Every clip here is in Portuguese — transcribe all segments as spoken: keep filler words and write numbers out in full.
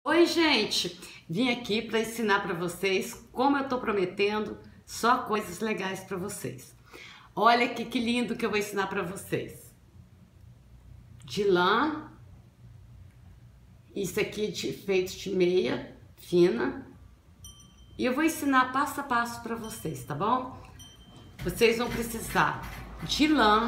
Oi, gente! Vim aqui para ensinar para vocês, como eu tô prometendo, só coisas legais para vocês. Olha que, que lindo que eu vou ensinar para vocês. De lã, isso aqui de, feito de meia fina. E eu vou ensinar passo a passo para vocês, tá bom? Vocês vão precisar de lã.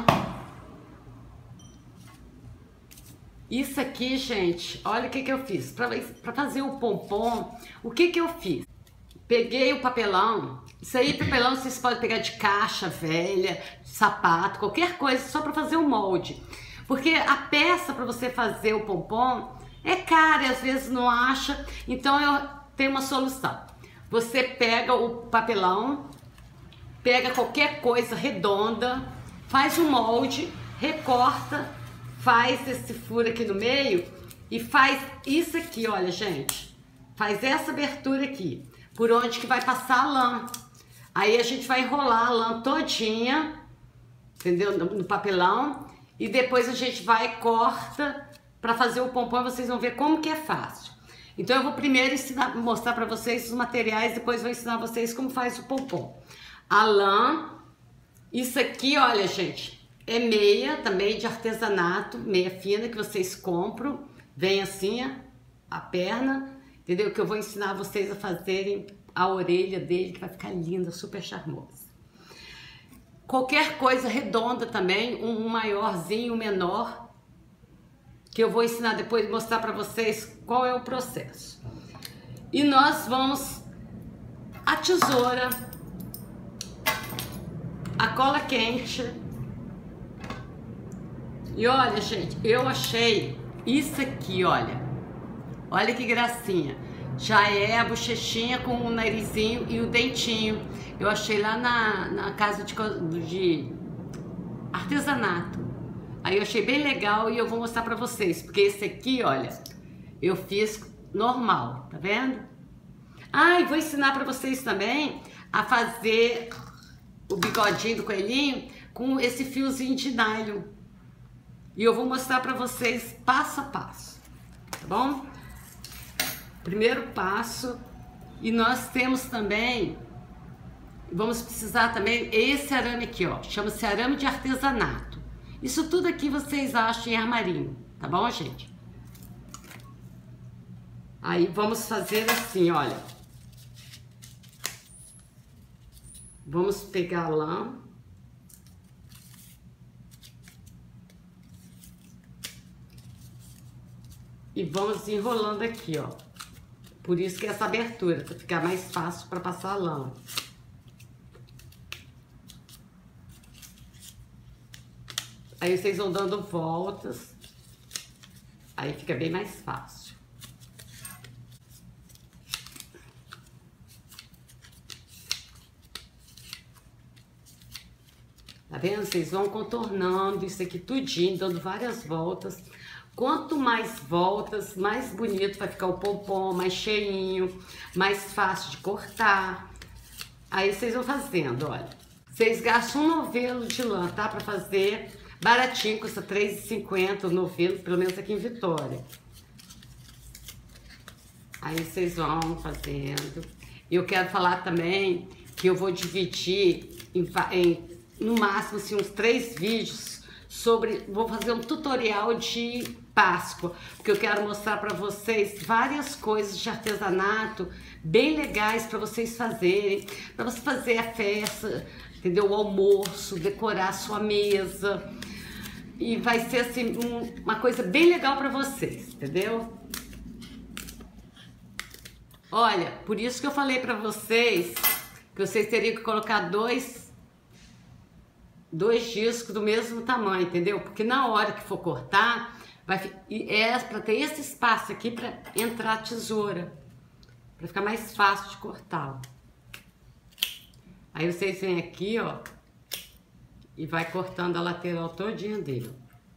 Isso aqui, gente, olha o que que eu fiz. Para fazer o pompom, o que que eu fiz? Peguei o papelão. Isso aí, papelão, vocês podem pegar de caixa velha, de sapato, qualquer coisa, só para fazer o molde. Porque a peça para você fazer o pompom é cara e às vezes não acha. Então eu tenho uma solução. Você pega o papelão, pega qualquer coisa redonda, faz um molde, recorta, faz esse furo aqui no meio e faz isso aqui, olha, gente. Faz essa abertura aqui, por onde que vai passar a lã. Aí a gente vai enrolar a lã todinha, entendeu? No papelão. E depois a gente vai e corta para fazer o pompom. Vocês vão ver como que é fácil. Então eu vou primeiro ensinar, mostrar para vocês os materiais, depois vou ensinar vocês como faz o pompom. A lã, isso aqui, olha, gente, é meia também de artesanato, meia fina que vocês compram, vem assim a perna, entendeu? Que eu vou ensinar vocês a fazerem a orelha dele, que vai ficar linda, super charmosa. Qualquer coisa redonda também, um maiorzinho, um menor, que eu vou ensinar depois, mostrar para vocês qual é o processo. E nós vamos a tesoura, a cola quente. E olha, gente, eu achei isso aqui, olha. Olha que gracinha. Já é a bochechinha com o narizinho e o dentinho. Eu achei lá na, na casa de, de artesanato. Aí eu achei bem legal e eu vou mostrar pra vocês. Porque esse aqui, olha, eu fiz normal, tá vendo? Ah, e vou ensinar pra vocês também a fazer o bigodinho do coelhinho com esse fiozinho de nylon. E eu vou mostrar pra vocês passo a passo, tá bom? Primeiro passo. E nós temos também, vamos precisar também, esse arame aqui, ó. Chama-se arame de artesanato. Isso tudo aqui vocês acham em armarinho, tá bom, gente? Aí vamos fazer assim, olha. Vamos pegar a lã. E vamos enrolando aqui, ó. Por isso que essa abertura, para ficar mais fácil para passar a lã. Aí vocês vão dando voltas. Aí fica bem mais fácil. Tá vendo? Vocês vão contornando isso aqui tudinho, dando várias voltas. Quanto mais voltas, mais bonito vai ficar o pompom, mais cheinho, mais fácil de cortar. Aí vocês vão fazendo, olha. Vocês gastam um novelo de lã, tá? Pra fazer baratinho, custa três reais e cinquenta centavos o novelo, pelo menos aqui em Vitória. Aí vocês vão fazendo. E eu quero falar também que eu vou dividir em, em no máximo assim, uns três vídeos sobre, vou fazer um tutorial de Páscoa, porque eu quero mostrar para vocês várias coisas de artesanato bem legais para vocês fazerem, para você fazer a festa, entendeu? O almoço, decorar a sua mesa, e vai ser assim um, uma coisa bem legal para vocês, entendeu? Olha, por isso que eu falei para vocês que vocês teriam que colocar dois dois discos do mesmo tamanho, entendeu? Porque na hora que for cortar, vai é para ter esse espaço aqui para entrar a tesoura, para ficar mais fácil de cortar. Aí vocês vêm aqui, ó, e vai cortando a lateral todinha dele.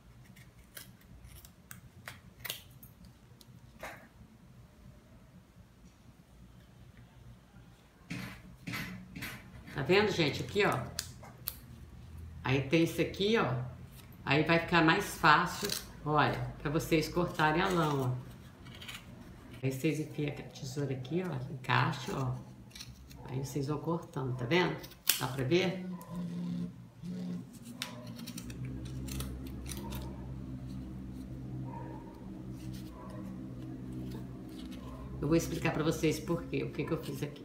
Tá vendo, gente? Aqui, ó. Aí tem esse aqui, ó. Aí vai ficar mais fácil, olha, para vocês cortarem a lã, ó. Aí vocês enfiam a tesoura aqui, ó, encaixa, ó. Aí vocês vão cortando, tá vendo? Dá pra ver? Eu vou explicar pra vocês por quê, o que que eu fiz aqui.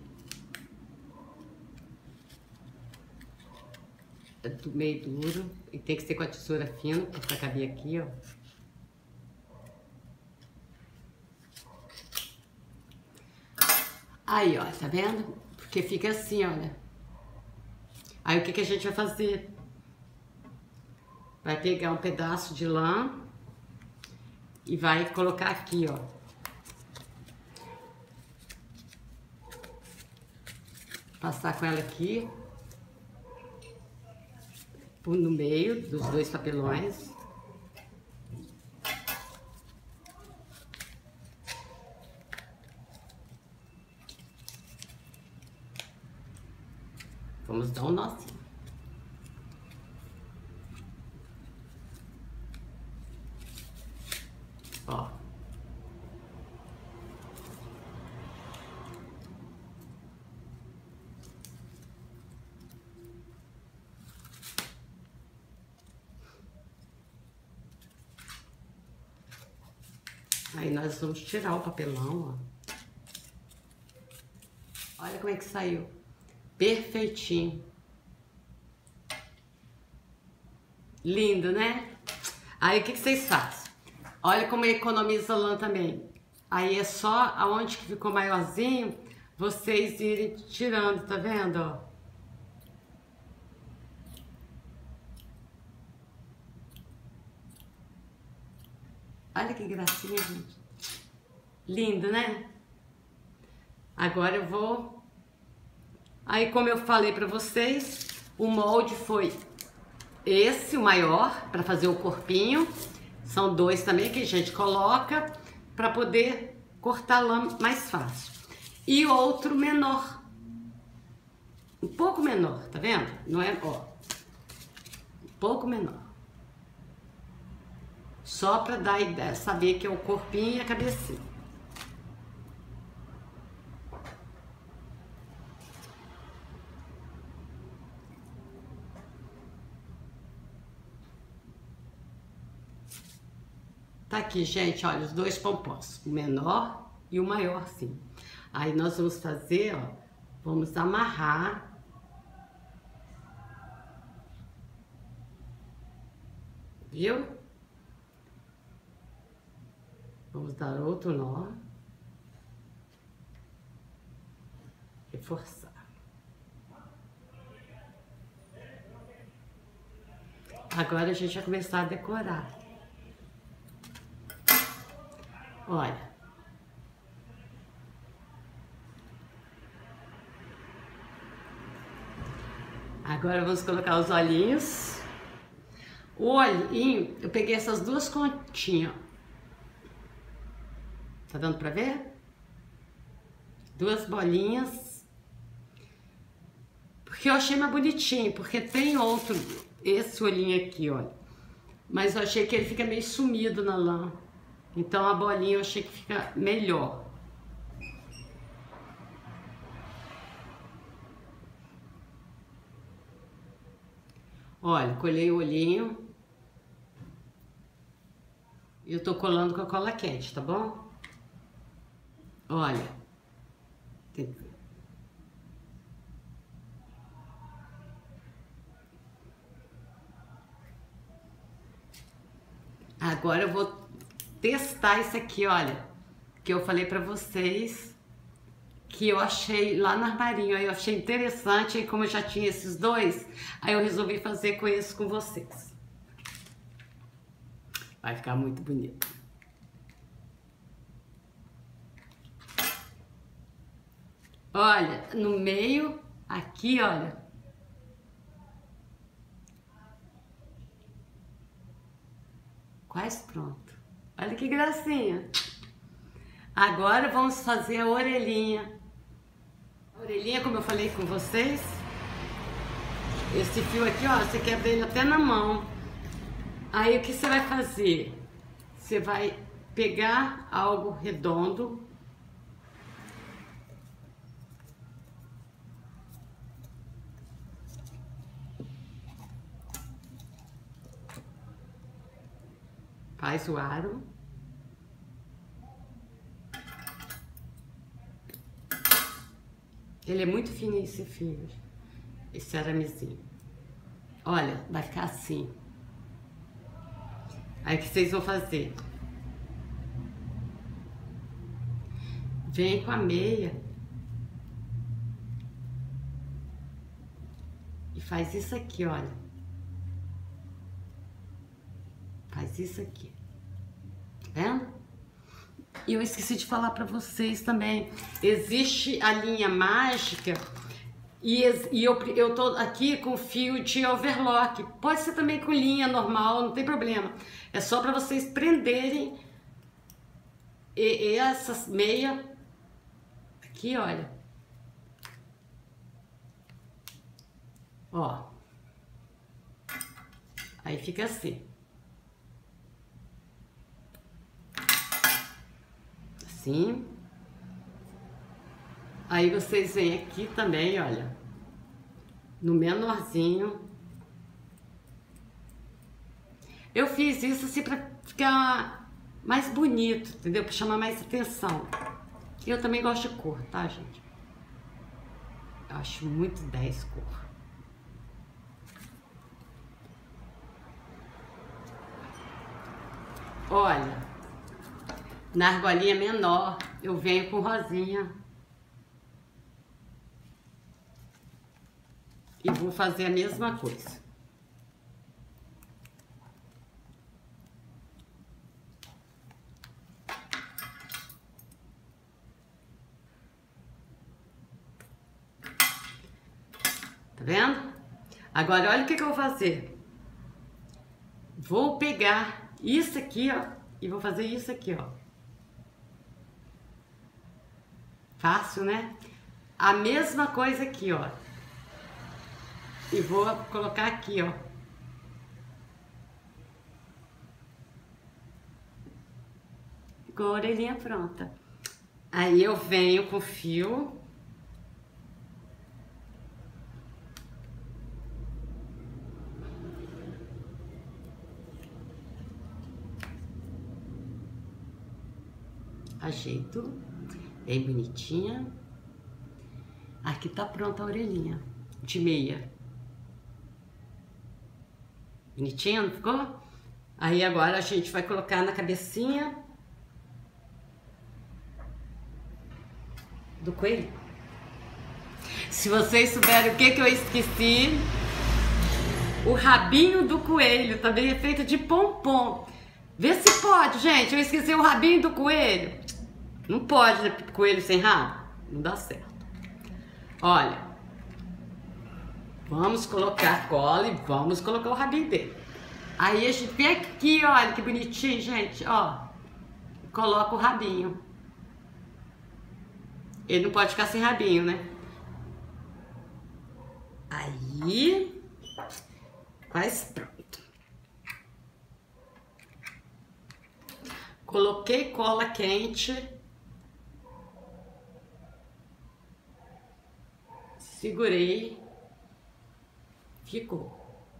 É meio duro e tem que ser com a tesoura fina pra caber aqui, ó. Aí, ó, tá vendo? Porque fica assim, olha. Aí o que que a gente vai fazer? Vai pegar um pedaço de lã e vai colocar aqui, ó. Passar com ela aqui no meio dos dois papelões. Vamos dar um nozinho. Ó. Aí nós vamos tirar o papelão, ó. Olha como é que saiu. Perfeitinho. Lindo, né? Aí o que que vocês fazem? Olha como economiza lã também. Aí é só aonde que ficou maiorzinho, vocês irem tirando, tá vendo, ó? Olha que gracinha, gente. Lindo, né? Agora eu vou... Aí, como eu falei pra vocês, o molde foi esse, o maior, pra fazer o corpinho. São dois também que a gente coloca pra poder cortar lã mais fácil. E outro menor. Um pouco menor, tá vendo? Não é, ó. Um pouco menor. Só pra dar ideia, saber que é o corpinho e a cabecinha. Tá aqui, gente, olha, os dois pompons, o menor e o maior, sim. Aí nós vamos fazer, ó, vamos amarrar. Viu? Vamos dar outro nó. Reforçar. Agora a gente vai começar a decorar. Olha. Agora vamos colocar os olhinhos. O olhinho, eu peguei essas duas continhas. Tá dando pra ver? Duas bolinhas. Porque eu achei mais bonitinho, porque tem outro, esse olhinho aqui, olha. Mas eu achei que ele fica meio sumido na lã. Então a bolinha eu achei que fica melhor. Olha, colhei o olhinho. E eu tô colando com a cola quente, tá bom? Olha. Tem... Agora eu vou testar isso aqui, olha, que eu falei pra vocês que eu achei lá no armarinho, aí eu achei interessante, e como eu já tinha esses dois, aí eu resolvi fazer com isso com vocês. Vai ficar muito bonito. Olha, no meio, aqui, olha. Quase pronto. Olha que gracinha. Agora vamos fazer a orelhinha. A orelhinha, como eu falei com vocês, esse fio aqui, ó, você quebra ele até na mão. Aí o que você vai fazer? Você vai pegar algo redondo faz o aro. Ele é muito fininho esse fio, esse aramezinho. Olha, vai ficar assim. Aí o que vocês vão fazer? Vem com a meia e faz isso aqui, olha. Faz isso aqui. Tá vendo? E eu esqueci de falar pra vocês também. Existe a linha mágica e, e eu, eu tô aqui com fio de overlock. Pode ser também com linha normal, não tem problema. É só pra vocês prenderem e, e essas meia aqui, olha. Ó. Aí fica assim. Assim. Aí vocês vêm aqui também, olha. No menorzinho. Eu fiz isso assim pra ficar mais bonito, entendeu? Pra chamar mais atenção. Eu também gosto de cor, tá, gente? Eu acho muito dez cor. Olha, na argolinha menor, eu venho com rosinha. E vou fazer a mesma coisa. Tá vendo? Agora, olha o que que eu vou fazer. Vou pegar isso aqui, ó, e vou fazer isso aqui, ó. Fácil, né? A mesma coisa aqui, ó. E vou colocar aqui, ó. Ficou a orelhinha pronta. Aí eu venho com o fio. Ajeito. Bem bonitinha. Aqui tá pronta a orelhinha de meia. Bonitinha, não ficou? Aí agora a gente vai colocar na cabecinha do coelho. Se vocês souberem o que que eu esqueci, o rabinho do coelho também é feito de pompom. Vê se pode, gente. Eu esqueci o rabinho do coelho. Não pode, né? Coelho sem rabo. Não dá certo. Olha. Vamos colocar cola e vamos colocar o rabinho dele. Aí a gente vem aqui, olha que bonitinho, gente. Ó. Coloca o rabinho. Ele não pode ficar sem rabinho, né? Aí. Quase pronto. Coloquei cola quente. Segurei. Ficou.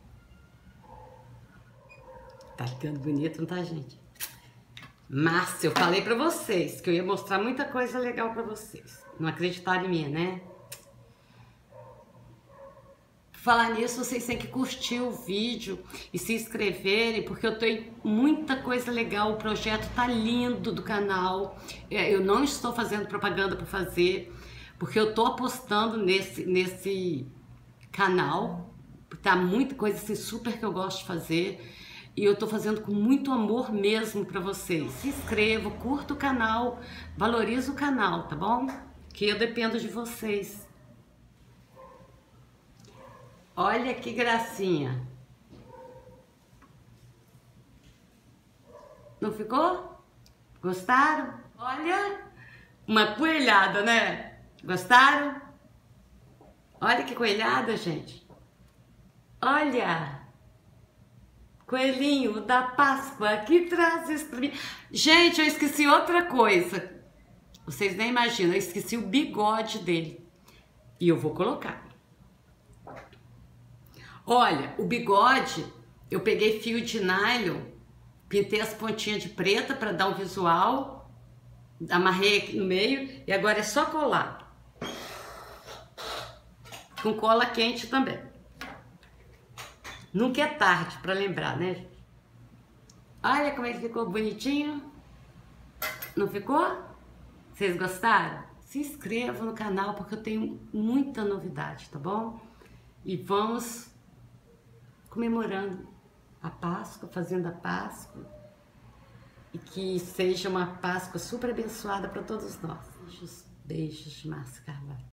Tá ficando bonito, não tá, gente? Mas eu falei pra vocês que eu ia mostrar muita coisa legal pra vocês. Não acreditaram em mim, né? Falar nisso, vocês têm que curtir o vídeo e se inscreverem, porque eu tenho muita coisa legal. O projeto tá lindo do canal. Eu não estou fazendo propaganda para fazer, porque eu tô apostando nesse, nesse canal. Tá muita coisa assim, super que eu gosto de fazer. E eu tô fazendo com muito amor mesmo para vocês. Se inscreva, curta o canal, valoriza o canal, tá bom? Que eu dependo de vocês. Olha que gracinha. Não ficou? Gostaram? Olha, uma coelhada, né? Gostaram? Olha que coelhada, gente. Olha. Coelhinho da Páscoa, que traz isso pra mim. Gente, eu esqueci outra coisa. Vocês nem imaginam, eu esqueci o bigode dele. E eu vou colocar. Olha, o bigode, eu peguei fio de nylon Pintei as pontinhas de preta para dar um visual. Amarrei aqui no meio e agora é só colar. Com cola quente também. Nunca é tarde para lembrar, né, gente? Olha como ele ficou bonitinho. Não ficou? Vocês gostaram? Se inscrevam no canal porque eu tenho muita novidade, tá bom? E vamos comemorando a Páscoa, fazendo a Páscoa. E que seja uma Páscoa super abençoada para todos nós. Beijos, beijos de Márcia Carvalho.